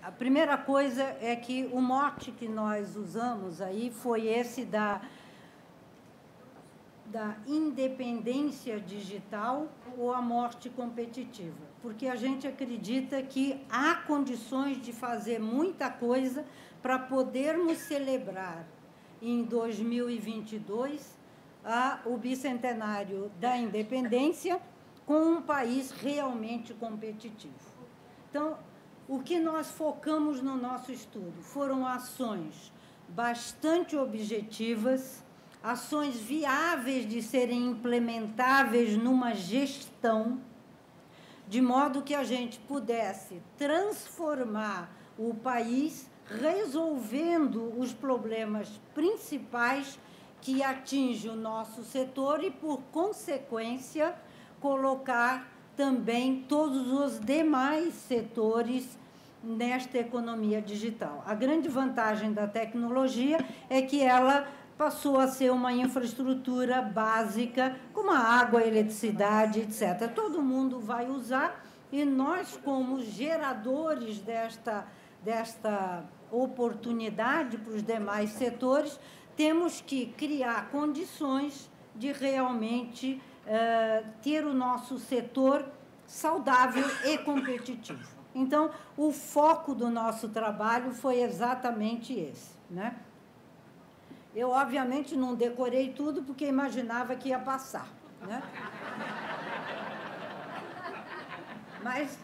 A primeira coisa é que o mote que nós usamos aí foi esse da independência digital ou a morte competitiva, porque a gente acredita que há condições de fazer muita coisa para podermos celebrar em 2022 o bicentenário da independência com um país realmente competitivo. Então, o que nós focamos no nosso estudo foram ações bastante objetivas, ações viáveis de serem implementáveis numa gestão, de modo que a gente pudesse transformar o país resolvendo os problemas principais que atingem o nosso setor e, por consequência, colocar também todos os demais setores nesta economia digital. A grande vantagem da tecnologia é que ela passou a ser uma infraestrutura básica, como a água, a eletricidade, etc. Todo mundo vai usar e nós, como geradores desta oportunidade para os demais setores, temos que criar condições de realmente ter o nosso setor saudável e competitivo. Então, o foco do nosso trabalho foi exatamente esse, né? Eu, obviamente, não decorei tudo porque imaginava que ia passar, né? Mas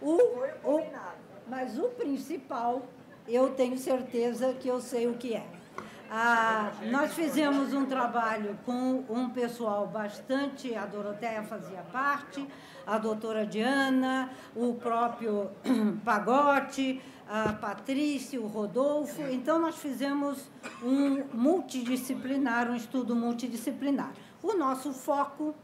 o principal, eu tenho certeza que eu sei o que é. Nós fizemos um trabalho com um pessoal bastante, a Doroteia fazia parte, a doutora Diana, o próprio Pagotti, a Patrícia, o Rodolfo. Então, nós fizemos um estudo multidisciplinar. O nosso foco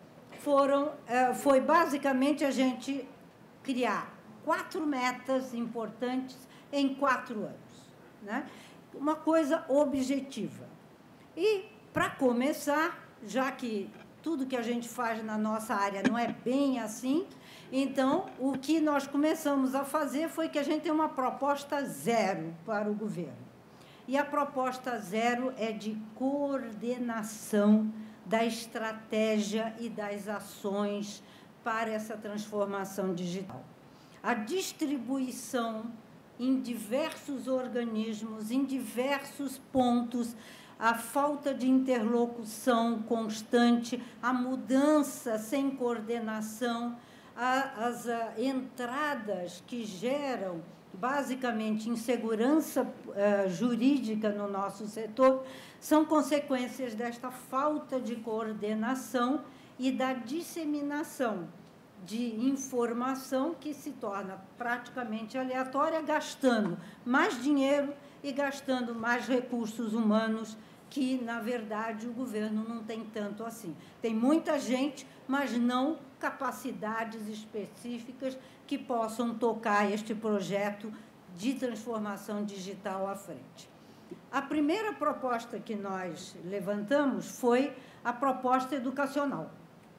foi basicamente a gente criar 4 metas importantes em 4 anos, né? Uma coisa objetiva. E, para começar, já que tudo que a gente faz na nossa área não é bem assim, então, o que nós começamos a fazer foi que a gente tem uma proposta zero para o governo. E a proposta zero é de coordenação da estratégia e das ações para essa transformação digital. A distribuição em diversos organismos, em diversos pontos, a falta de interlocução constante, a mudança sem coordenação, as entradas que geram, basicamente, insegurança jurídica no nosso setor, são consequências desta falta de coordenação e da disseminação de informação que se torna praticamente aleatória, gastando mais dinheiro e gastando mais recursos humanos que, na verdade, o governo não tem tanto assim. Tem muita gente, mas não capacidades específicas que possam tocar este projeto de transformação digital à frente. A primeira proposta que nós levantamos foi a proposta educacional.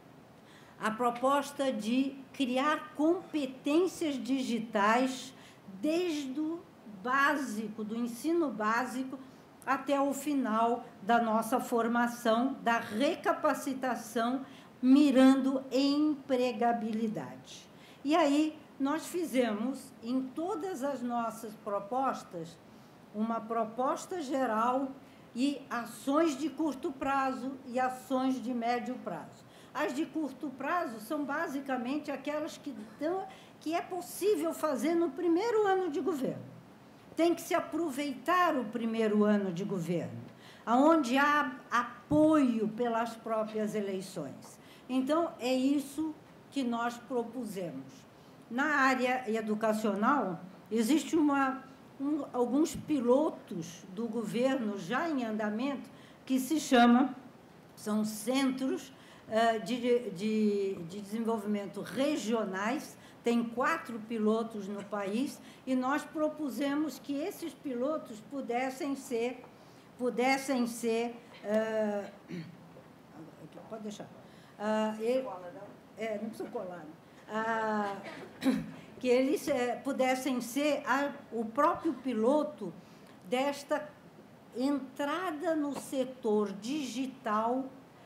A proposta de criar competências digitais desde o básico, do ensino básico, até o final da nossa formação, da recapacitação, mirando empregabilidade. E aí, nós fizemos, em todas as nossas propostas, uma proposta geral e ações de curto prazo e ações de médio prazo. As de curto prazo são basicamente aquelas que é possível fazer no primeiro ano de governo. Tem que se aproveitar o primeiro ano de governo, onde há apoio pelas próprias eleições. Então, é isso que nós propusemos. Na área educacional, existe alguns pilotos do governo já em andamento que são centros de desenvolvimento regionais, tem 4 pilotos no país, e nós propusemos que esses pilotos pudessem ser pode deixar. Não precisa colar. que eles pudessem ser o próprio piloto desta entrada no setor digital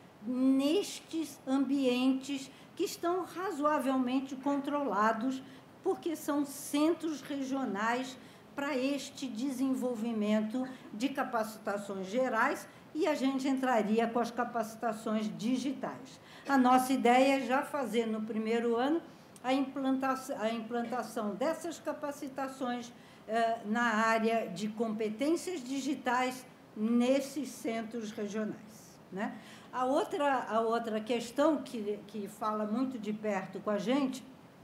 nestes ambientes que estão razoavelmente controlados, porque são centros regionais para este desenvolvimento de capacitações gerais, e a gente entraria com as capacitações digitais. A nossa ideia é já fazer no primeiro ano a implantação dessas capacitações na área de competências digitais nesses centros regionais, né? A outra questão que fala muito de perto com a gente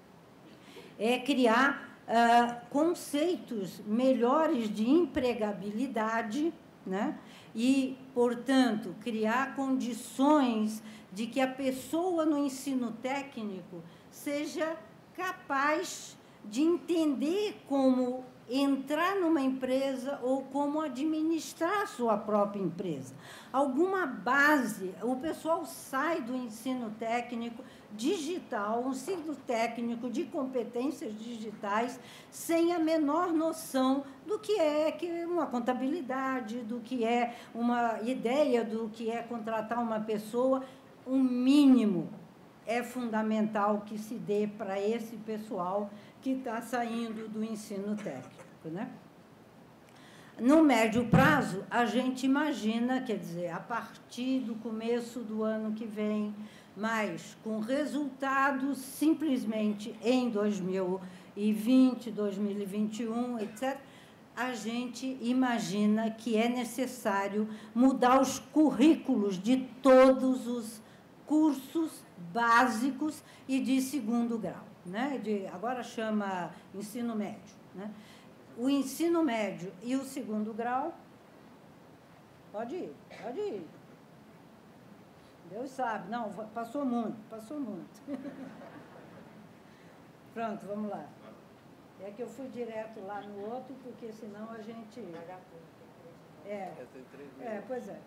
é criar conceitos melhores de empregabilidade, né? E, portanto, criar condições de que a pessoa no ensino técnico seja capaz de entender como entrar numa empresa ou como administrar a sua própria empresa. Alguma base, o pessoal sai do ensino técnico digital, um ensino técnico de competências digitais, sem a menor noção do que é uma contabilidade, do que é uma ideia, do que é contratar uma pessoa. Um mínimo é fundamental que se dê para esse pessoal que está saindo do ensino técnico, né? No médio prazo, a gente imagina, quer dizer, a partir do começo do ano que vem, mas com resultados simplesmente em 2020, 2021, etc., a gente imagina que é necessário mudar os currículos de todos os cursos básicos e de segundo grau, né? Agora chama ensino médio, né? O ensino médio e o segundo grau, pode ir. Deus sabe, não, passou muito. Pronto, vamos lá. É que eu fui direto lá no outro, porque senão a gente... Pois é.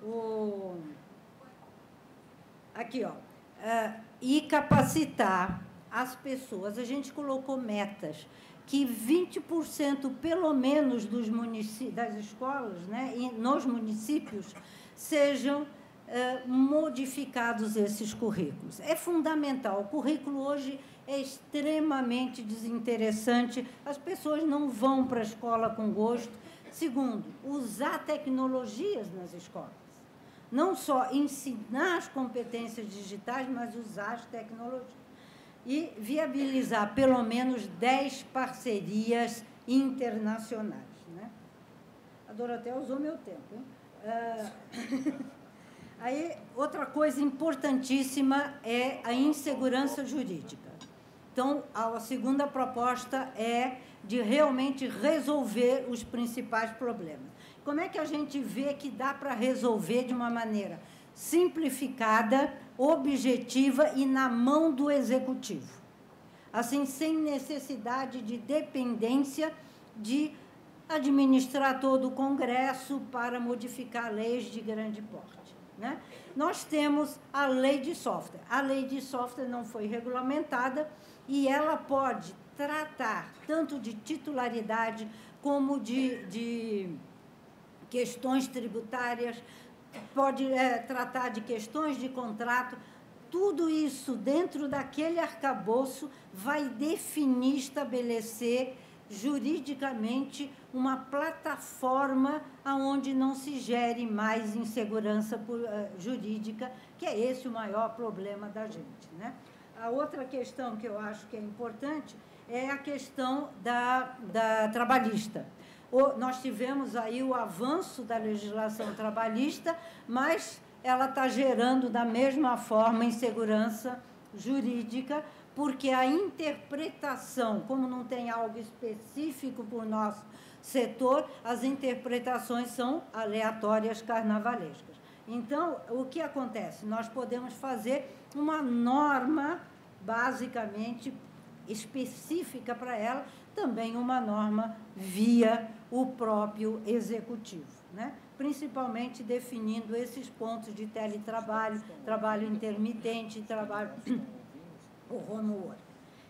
Aqui, ó. E capacitar as pessoas. A gente colocou metas que 20% pelo menos das escolas, né, nos municípios, sejam modificados esses currículos. É fundamental. O currículo hoje é extremamente desinteressante. As pessoas não vão para a escola com gosto. Segundo, usar tecnologias nas escolas. Não só ensinar as competências digitais, mas usar as tecnologias. E viabilizar pelo menos 10 parcerias internacionais, né? A Doroteia usou meu tempo, hein? Aí, outra coisa importantíssima é a insegurança jurídica. Então, a segunda proposta é de realmente resolver os principais problemas. Como é que a gente vê que dá para resolver de uma maneira simplificada, objetiva e na mão do executivo? Assim, sem necessidade de dependência de administrar todo o Congresso para modificar leis de grande porte, né? Nós temos a lei de software. A lei de software não foi regulamentada e ela pode tratar tanto de titularidade como de questões tributárias, pode tratar de questões de contrato. Tudo isso dentro daquele arcabouço vai definir, estabelecer juridicamente uma plataforma onde não se gere mais insegurança jurídica, que é esse o maior problema da gente, né? A outra questão que eu acho que é importante é a questão da trabalhista. Nós tivemos aí o avanço da legislação trabalhista, mas ela está gerando da mesma forma insegurança jurídica, porque a interpretação, como não tem algo específico para o nosso setor, as interpretações são aleatórias, carnavalescas. Então, o que acontece? Nós podemos fazer uma norma, basicamente, específica para ela, também uma norma via o próprio executivo, né? Principalmente definindo esses pontos de teletrabalho, trabalho intermitente, trabalho o home work.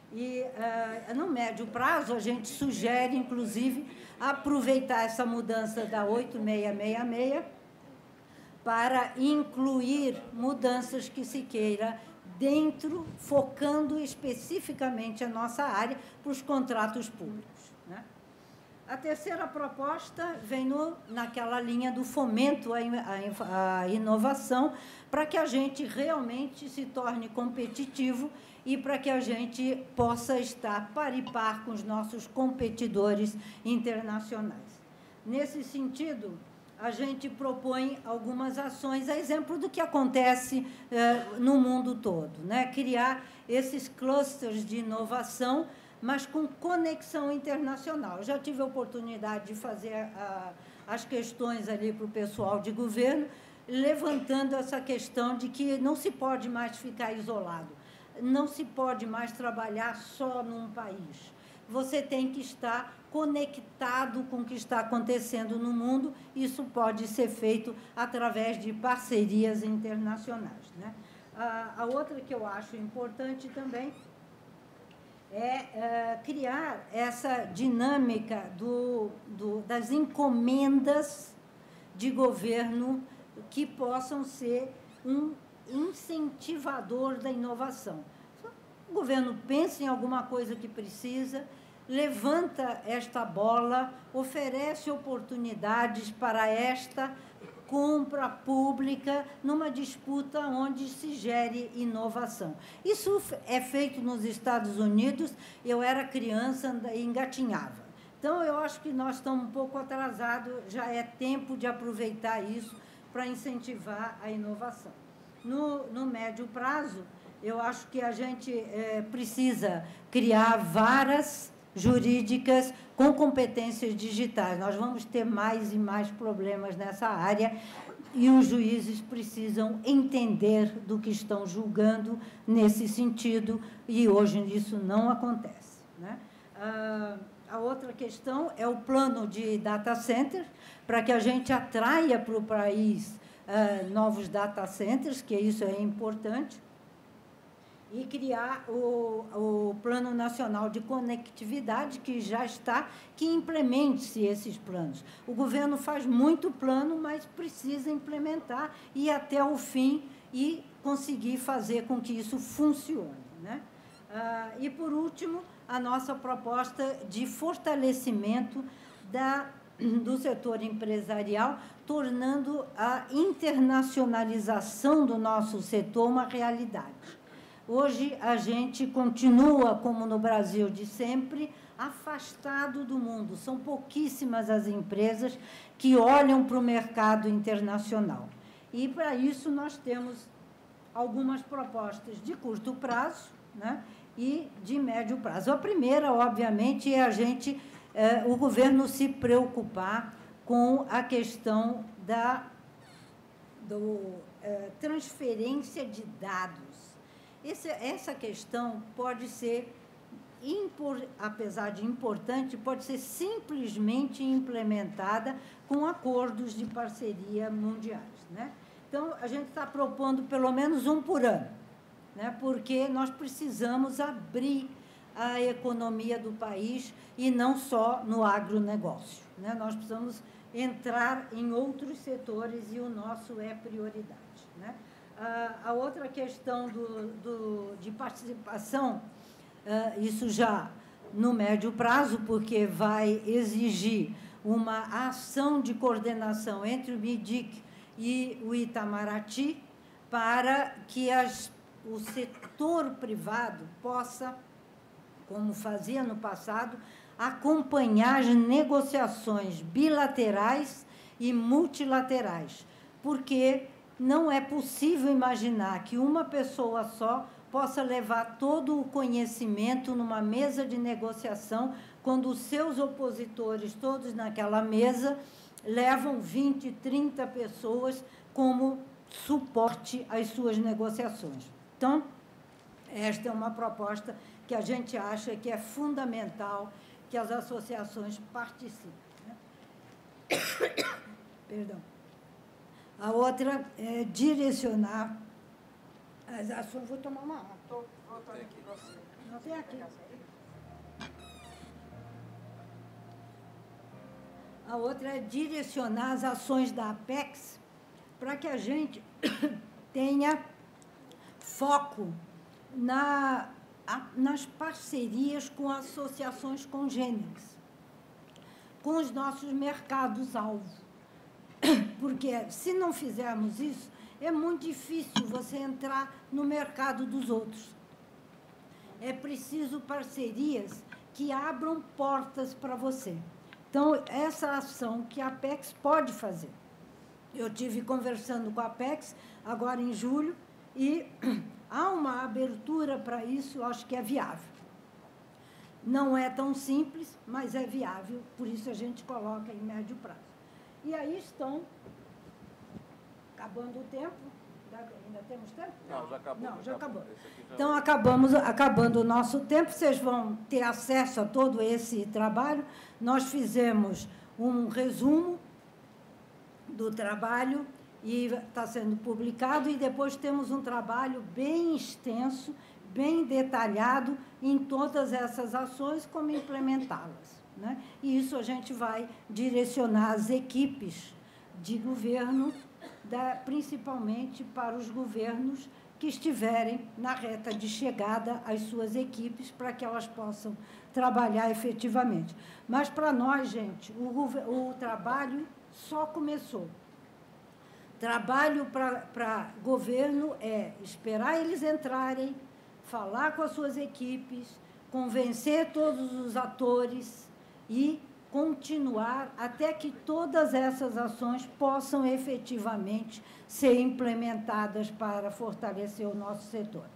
E, no médio prazo, a gente sugere, inclusive, aproveitar essa mudança da 8666 para incluir mudanças que se queira dentro, focando especificamente a nossa área para os contratos públicos, né? A terceira proposta vem naquela linha do fomento à inovação, para que a gente realmente se torne competitivo e para que a gente possa estar par e par com os nossos competidores internacionais. Nesse sentido, a gente propõe algumas ações, a exemplo do que acontece no mundo todo, né? Criar esses clusters de inovação, mas com conexão internacional. Eu já tive a oportunidade de fazer as questões ali para o pessoal de governo, levantando essa questão de que não se pode mais ficar isolado, não se pode mais trabalhar só num país. Você tem que estar conectado com o que está acontecendo no mundo. Isso pode ser feito através de parcerias internacionais, né? A outra que eu acho importante também é criar essa dinâmica das encomendas de governo que possam ser um incentivador da inovação. O governo pensa em alguma coisa que precisa, levanta esta bola, oferece oportunidades para esta compra pública numa disputa onde se gere inovação. Isso é feito nos Estados Unidos. Eu era criança e engatinhava. Então, eu acho que nós estamos um pouco atrasados, já é tempo de aproveitar isso para incentivar a inovação. No médio prazo, eu acho que a gente precisa criar varas jurídicas com competências digitais. Nós vamos ter mais e mais problemas nessa área e os juízes precisam entender do que estão julgando nesse sentido, e hoje isso não acontece, né? A outra questão é o plano de data center, para que a gente atraia para o país novos data centers, que isso é importante, e criar o Plano Nacional de Conectividade, que já está, que implemente-se esses planos. O governo faz muito plano, mas precisa implementar, ir até o fim e conseguir fazer com que isso funcione, né? E, por último, a nossa proposta de fortalecimento do setor empresarial, tornando a internacionalização do nosso setor uma realidade. Hoje, a gente continua, como no Brasil de sempre, afastado do mundo. São pouquíssimas as empresas que olham para o mercado internacional. E, para isso, nós temos algumas propostas de curto prazo, né, e de médio prazo. A primeira, obviamente, é o governo se preocupar com a questão da transferência de dados. Essa questão pode ser, apesar de importante, pode ser simplesmente implementada com acordos de parceria mundiais, né? Então, a gente está propondo pelo menos um por ano, né? Porque nós precisamos abrir a economia do país e não só no agronegócio, né? Nós precisamos entrar em outros setores e o nosso é prioridade, né? A outra questão de participação, isso já no médio prazo, porque vai exigir uma ação de coordenação entre o MIDIC e o Itamaraty, para que o setor privado possa, como fazia no passado, acompanhar as negociações bilaterais e multilaterais, porque não é possível imaginar que uma pessoa só possa levar todo o conhecimento numa mesa de negociação, quando os seus opositores, todos naquela mesa, levam 20, 30 pessoas como suporte às suas negociações. Então, esta é uma proposta que a gente acha que é fundamental que as associações participem, né? Perdão. A outra é direcionar as ações... Vou tomar uma água. Estou voltando aqui para você. Não tem aqui. A outra é direcionar as ações da Apex para que a gente tenha foco nas parcerias com associações congêneres, com os nossos mercados-alvo. Porque, se não fizermos isso, é muito difícil você entrar no mercado dos outros. É preciso parcerias que abram portas para você. Então, essa ação que a Apex pode fazer. Eu tive conversando com a Apex agora em julho e há uma abertura para isso, eu acho que é viável. Não é tão simples, mas é viável, por isso a gente coloca em médio prazo. E aí estão, acabando o tempo, ainda temos tempo? Não, já acabou. Não, já acabou. Então, acabando o nosso tempo, vocês vão ter acesso a todo esse trabalho. Nós fizemos um resumo do trabalho e está sendo publicado, e depois temos um trabalho bem extenso, bem detalhado em todas essas ações, como implementá-las, né? E isso a gente vai direcionar as equipes de governo, principalmente para os governos que estiverem na reta de chegada às suas equipes, para que elas possam trabalhar efetivamente. Mas, para nós, gente, o trabalho só começou. Trabalho para governo é esperar eles entrarem, falar com as suas equipes, convencer todos os atores e continuar até que todas essas ações possam efetivamente ser implementadas para fortalecer o nosso setor.